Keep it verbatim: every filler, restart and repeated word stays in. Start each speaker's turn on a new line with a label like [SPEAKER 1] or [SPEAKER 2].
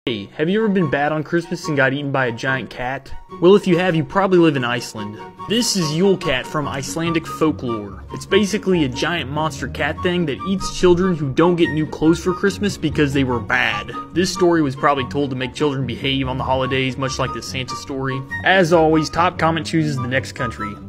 [SPEAKER 1] Hey, have you ever been bad on Christmas and got eaten by a giant cat? Well, if you have, you probably live in Iceland. This is YULE CAT from Icelandic folklore. It's basically a giant monster cat thing that eats children who don't get new clothes for Christmas because they were bad. This story was probably told to make children behave on the holidays, much like the Santa story. As always, top comment chooses the next country.